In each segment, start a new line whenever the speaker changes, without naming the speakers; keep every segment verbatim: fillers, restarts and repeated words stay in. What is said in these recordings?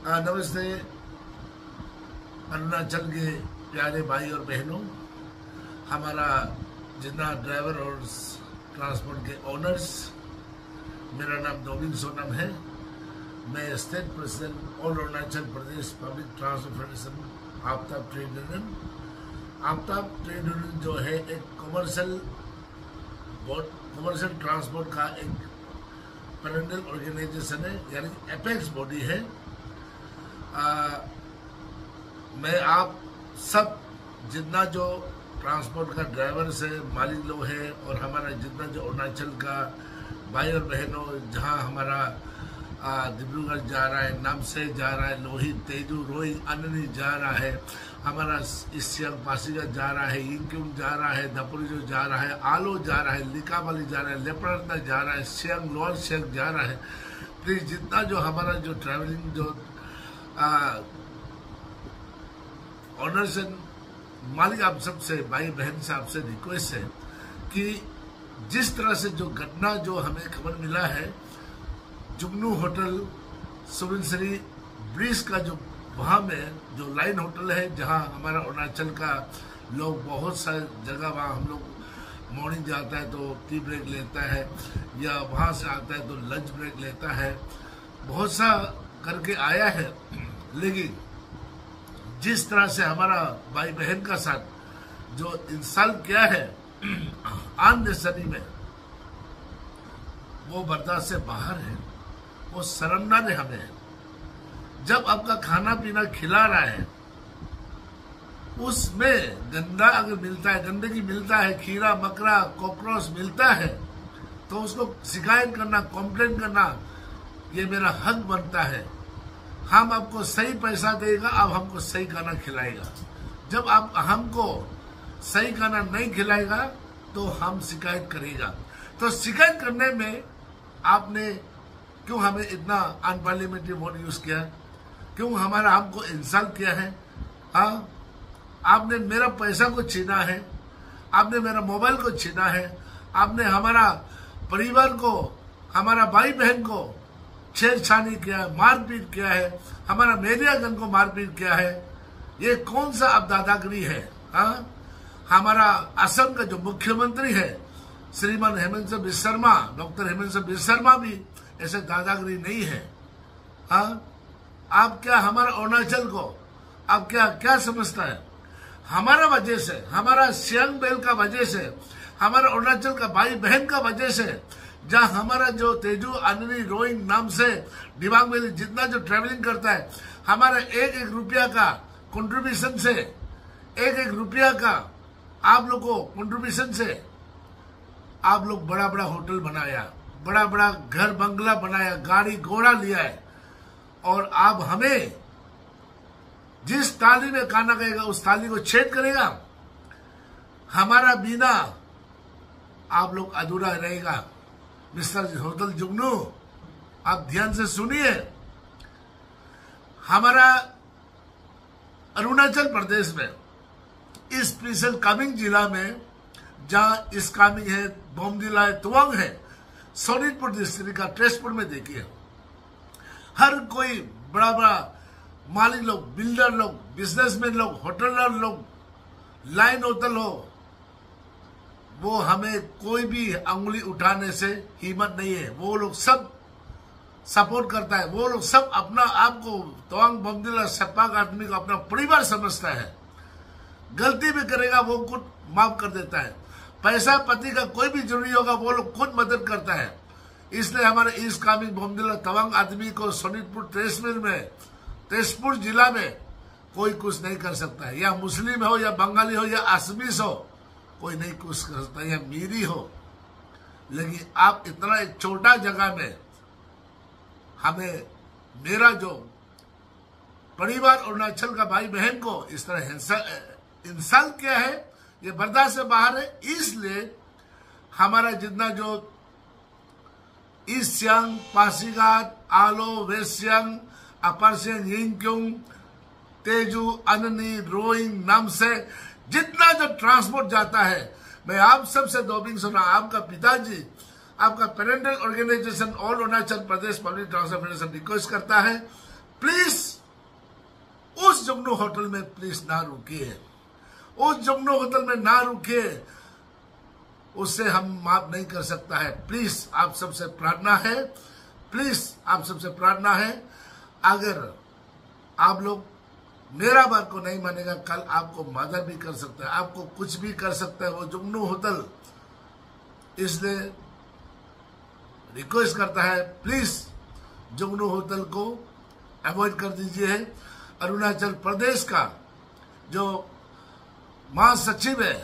नमस्ते अरुणाचल के प्यारे भाई और बहनों, हमारा जितना ड्राइवर और ट्रांसपोर्ट के ओनर्स, मेरा नाम दोबिंग सोनम है। मैं state president all Arunachal Pradesh public transport federation आफ्ताब ट्रेड यूनियन। आफ्ताब ट्रेड यूनियन जो है एक कमर्शियल कमर्शियल ट्रांसपोर्ट का एक पेरेंटल ऑर्गेनाइजेशन है, यानी एपेक्स बॉडी है। आ, मैं आप सब जितना जो ट्रांसपोर्ट का ड्राइवर से मालिक लोग हैं और हमारा जितना जो अरुणाचल का भाई और बहनों, जहां हमारा डिब्रूगढ़ जा रहा है, नामसे जा रहा है, लोहित, तेजू, रोइंग, अननी जा रहा है, हमारा सियांग पासीघाट जा रहा है, यिंगकियोंग जा रहा है, दापोरिजो जा रहा है, आलो जा रहा है, लिकाबाली जा रहा है, लेपरना जा रहा है, सियांग लोअर सियांग जा रहा है। प्लीज जितना जो हमारा जो ट्रैवलिंग जो ऑनर्स एंड मालिक, आप सबसे भाई बहन से आपसे रिक्वेस्ट है कि जिस तरह से जो घटना जो हमें खबर मिला है, जुगनू होटल सुबिनसरी ब्रिज का जो वहाँ में जो लाइन होटल है, जहाँ हमारा अरुणाचल का लोग बहुत सारे जगह वहाँ हम लोग मॉर्निंग जाता है तो टी ब्रेक लेता है, या वहाँ से आता है तो लंच ब्रेक लेता है, बहुत सा करके आया है। लेकिन जिस तरह से हमारा भाई बहन का साथ जो इंसल्ट किया है अननेसेसरी में, वो बर्दाश्त से बाहर है, वो शर्मनाक है हमें। जब आपका खाना पीना खिला रहा है, उसमें गंदा अगर मिलता है, गंदगी मिलता है, खीरा मकरा कॉकरोच मिलता है, तो उसको शिकायत करना, कंप्लेंट करना, ये मेरा हक बनता है। हम आपको सही पैसा देगा, अब हमको सही खाना खिलाएगा। जब आप हमको सही खाना नहीं खिलाएगा तो हम शिकायत करेगा। तो शिकायत करने में आपने क्यों हमें इतना अनपार्लियामेंट्री वर्ड यूज किया, क्यों हमारा हमको इंसल्ट किया है? हाँ, आपने मेरा पैसा को छीना है, आपने मेरा मोबाइल को छीना है, आपने हमारा परिवार को, हमारा भाई बहन को छेड़छाड़ी किया है, मारपीट किया है, हमारा मीडियागन को मारपीट किया है। ये कौन सा अब दादागिरी है? हाँ, हमारा असम का जो मुख्यमंत्री है श्रीमान हेमंत बिस्वा शर्मा, डॉक्टर हेमंत बिस्वा शर्मा भी ऐसे दादागिरी नहीं है। हाँ, आप क्या हमारा अरुणाचल को आप क्या क्या समझता है? हमारा वजह से, हमारा सियांग बेल का वजह से, हमारा अरुणाचल का भाई बहन का वजह से, जहाँ हमारा जो तेजू, अननी, रोइंग नाम से दिबांग वैली जितना जो ट्रेवलिंग करता है, हमारा एक एक रुपया का कंट्रीब्यूशन से, एक एक रुपया का आप लोग को कंट्रीब्यूशन से आप लोग बड़ा बड़ा होटल बनाया, बड़ा बड़ा घर बंगला बनाया, गाड़ी घोड़ा लिया है, और आप हमें जिस थाली में खाना खाएगा उस थाली को छेद करेगा। हमारा बिना आप लोग अधूरा रहेगा। मिस्टर होटल जुगनू, आप ध्यान से सुनिए। हमारा अरुणाचल प्रदेश में इस स्पेशल कामिंग जिला में, जहां इस कामिंग है, बोमदिला है, तवांग है, सोनितपुर डिस्ट्रिक्ट का तेजपुर में देखिए, हर कोई बड़ा बड़ा मालिक लोग, बिल्डर लोग, बिजनेसमैन लोग, होटलर लोग, लाइन होटल हो, वो हमें कोई भी अंगुली उठाने से हिम्मत नहीं है। वो लोग सब सपोर्ट करता है, वो लोग सब अपना आपको तवांग बोमदिला सपाक आदमी को अपना परिवार समझता है। गलती भी करेगा वो खुद माफ कर देता है। पैसा पति का कोई भी जरूरी होगा वो लोग खुद मदद करता है। इसलिए हमारे ईस्ट कामिंग बोमदिला तवांग आदमी को सोनितपुर तहसील में, तेजपुर जिला में कोई कुछ नहीं कर सकता है। या मुस्लिम हो, या बंगाली हो, या असमीस हो, कोई नहीं कुछ कर सकता, या मीरी हो। लेकिन आप इतना एक छोटा जगह में हमें, मेरा जो परिवार अरुणाचल का भाई बहन को इस तरह इंसल्ट किया है, ये बर्दाश्त से बाहर है। इसलिए हमारा जितना जो east Siang, Pasighat, Aalo, west Siang, upper Siang, Yingkiong, Tezu, Anini, Roing, Namsai जितना जो ट्रांसपोर्ट जाता है, मैं आप सबसे दोबिंग सोनम, आपका पिताजी, आपका parental organisation all Arunachal Pradesh public transport federation request करता है, प्लीज उस जुगनू होटल में प्लीज ना रुकिए, उस जुगनू होटल में ना रुकिए, उससे हम माफ नहीं कर सकता है। प्लीज आप सबसे प्रार्थना है, प्लीज आप सबसे प्रार्थना है, अगर आप लोग मेरा बात को नहीं मानेगा, कल आपको मर्डर भी कर सकता है, आपको कुछ भी कर सकता है वो जुगनू होटल। इसलिए रिक्वेस्ट करता है, प्लीज जुगनू होटल को अवॉइड कर दीजिए। अरुणाचल प्रदेश का जो महासचिव है,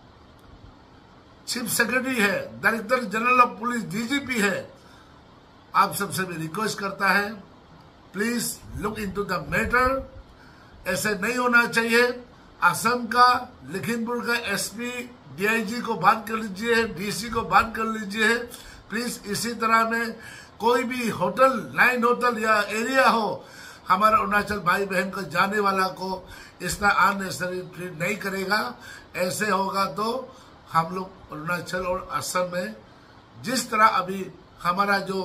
चीफ सेक्रेटरी है, director general of police, DGP है, आप सबसे भी रिक्वेस्ट करता है, please look into the matter. ऐसे नहीं होना चाहिए। असम का, लखीमपुर का एसपी, डीआईजी को बात कर लीजिए, डीसी को बात कर लीजिए। प्लीज इसी तरह में कोई भी होटल, लाइन होटल या एरिया हो, हमारे अरुणाचल भाई बहन को जाने वाला को इतना अननेसेसरी ट्रीट नहीं करेगा। ऐसे होगा तो हम लोग अरुणाचल और असम में जिस तरह अभी हमारा जो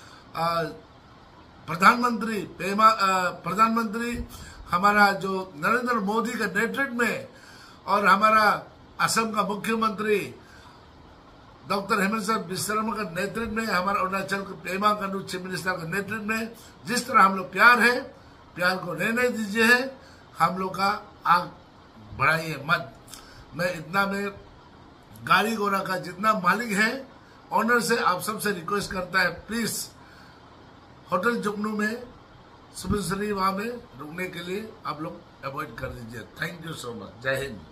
प्रधानमंत्री प्रधानमंत्री हमारा जो नरेंद्र मोदी के नेतृत्व में और हमारा असम का मुख्यमंत्री डॉक्टर हेमंत बिश्वा का नेतृत्व में, हमारा अरुणाचल के पेमा खांडू चीफ मिनिस्टर के नेतृत्व में जिस तरह हम लोग प्यार है, प्यार को रहने दीजिए है, हम लोग का आग बढ़ाइए मत। मैं इतना में गाड़ी घोड़ा का जितना मालिक है, ऑनर से आप सबसे रिक्वेस्ट करता है, प्लीज होटल जुगनू में सुबह वहां में रुकने के लिए आप लोग अवॉइड कर दीजिए। Thank you so much. जय हिंद।